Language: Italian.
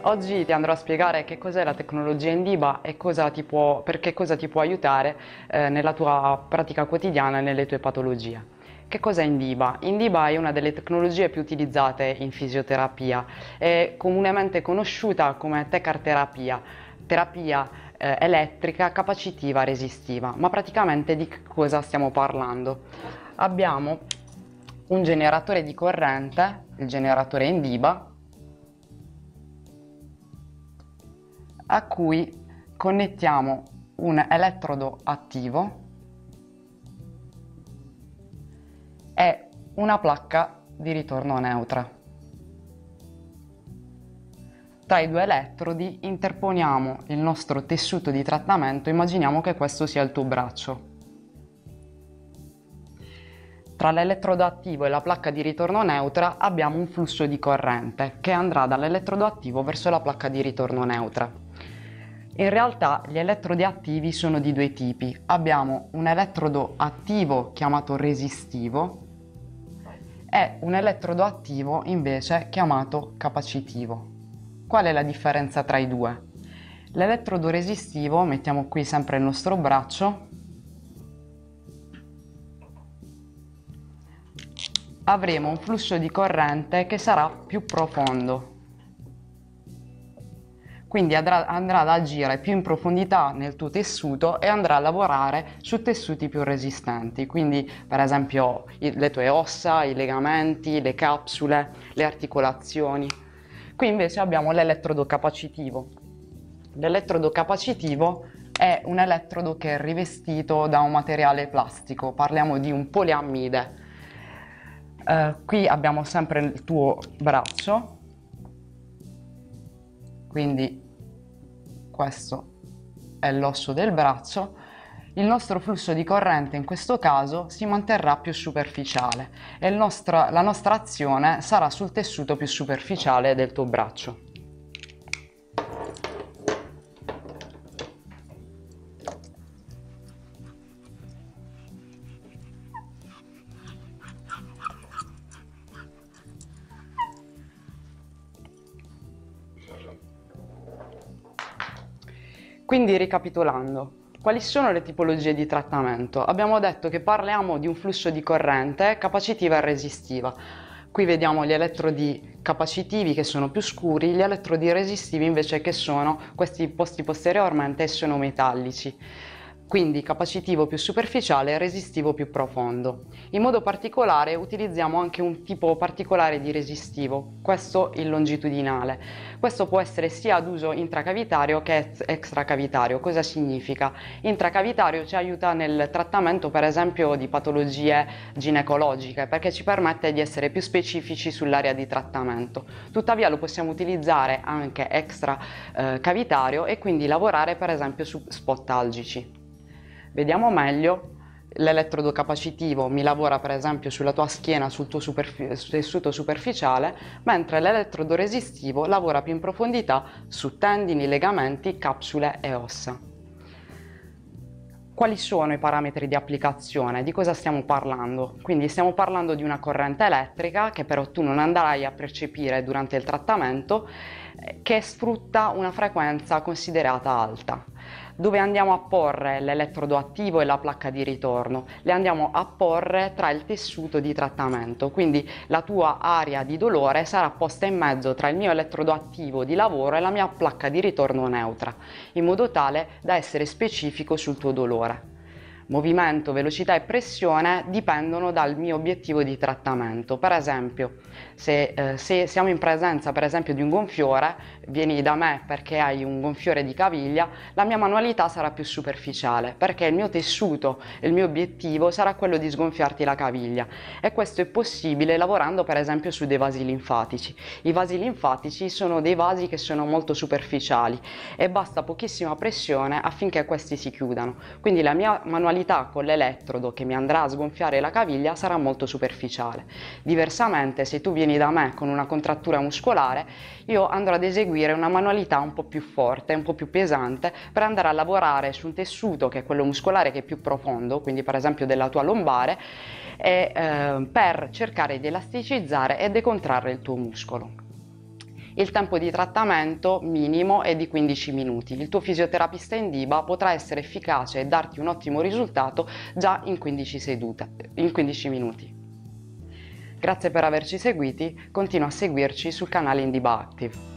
Oggi ti andrò a spiegare che cos'è la tecnologia Indiba e perché cosa ti può aiutare nella tua pratica quotidiana e nelle tue patologie. Che cos'è Indiba? Indiba è una delle tecnologie più utilizzate in fisioterapia, è comunemente conosciuta come tecarterapia, terapia elettrica capacitiva resistiva. Ma praticamente di che cosa stiamo parlando? Abbiamo un generatore di corrente, il generatore Indiba, a cui connettiamo un elettrodo attivo e una placca di ritorno neutra. Tra i due elettrodi interponiamo il nostro tessuto di trattamento, immaginiamo che questo sia il tuo braccio. Tra l'elettrodo attivo e la placca di ritorno neutra abbiamo un flusso di corrente che andrà dall'elettrodo attivo verso la placca di ritorno neutra. In realtà gli elettrodi attivi sono di due tipi. Abbiamo un elettrodo attivo chiamato resistivo e un elettrodo attivo invece chiamato capacitivo. Qual è la differenza tra i due? L'elettrodo resistivo, mettiamo qui sempre il nostro braccio, avremo un flusso di corrente che sarà più profondo. Quindi andrà ad agire più in profondità nel tuo tessuto e andrà a lavorare su tessuti più resistenti, quindi per esempio le tue ossa, i legamenti, le capsule, le articolazioni. Qui invece abbiamo l'elettrodo capacitivo. L'elettrodo capacitivo è un elettrodo che è rivestito da un materiale plastico, parliamo di un poliammide. Qui abbiamo sempre il tuo braccio, quindi questo è l'osso del braccio. Il nostro flusso di corrente in questo caso si manterrà più superficiale e la nostra azione sarà sul tessuto più superficiale del tuo braccio. Quindi ricapitolando, quali sono le tipologie di trattamento? Abbiamo detto che parliamo di un flusso di corrente capacitiva e resistiva. Qui vediamo gli elettrodi capacitivi che sono più scuri, gli elettrodi resistivi invece che sono questi posti posteriormente e sono metallici. Quindi capacitivo più superficiale e resistivo più profondo. In modo particolare utilizziamo anche un tipo particolare di resistivo, questo il longitudinale. Questo può essere sia ad uso intracavitario che extracavitario. Cosa significa? Intracavitario ci aiuta nel trattamento per esempio di patologie ginecologiche perché ci permette di essere più specifici sull'area di trattamento. Tuttavia lo possiamo utilizzare anche extracavitario e quindi lavorare per esempio su spot algici. Vediamo meglio. L'elettrodo capacitivo mi lavora per esempio sulla tua schiena, sul tuo tessuto superficiale, mentre l'elettrodo resistivo lavora più in profondità su tendini, legamenti, capsule e ossa. Quali sono i parametri di applicazione? Di cosa stiamo parlando? Quindi stiamo parlando di una corrente elettrica che però tu non andrai a percepire durante il trattamento, che sfrutta una frequenza considerata alta. Dove andiamo a porre l'elettrodo attivo e la placca di ritorno? Le andiamo a porre tra il tessuto di trattamento, quindi la tua area di dolore sarà posta in mezzo tra il mio elettrodo attivo di lavoro e la mia placca di ritorno neutra, in modo tale da essere specifico sul tuo dolore. Movimento, velocità e pressione dipendono dal mio obiettivo di trattamento. Per esempio, se siamo in presenza per esempio di un gonfiore, vieni da me perché hai un gonfiore di caviglia, la mia manualità sarà più superficiale perché il mio tessuto e il mio obiettivo sarà quello di sgonfiarti la caviglia, e questo è possibile lavorando per esempio su dei vasi linfatici. I vasi linfatici sono dei vasi che sono molto superficiali e basta pochissima pressione affinché questi si chiudano, quindi la mia manualità con l'elettrodo che mi andrà a sgonfiare la caviglia sarà molto superficiale. Diversamente, se tu vieni da me con una contrattura muscolare, io andrò ad eseguire una manualità un po' più forte, un po' più pesante, per andare a lavorare su un tessuto che è quello muscolare che è più profondo, quindi per esempio della tua lombare, e per cercare di elasticizzare e decontrarre il tuo muscolo. Il tempo di trattamento minimo è di 15 minuti. Il tuo fisioterapista in DIBA potrà essere efficace e darti un ottimo risultato già in 15 minuti. Grazie per averci seguiti, continua a seguirci sul canale Indiba Active.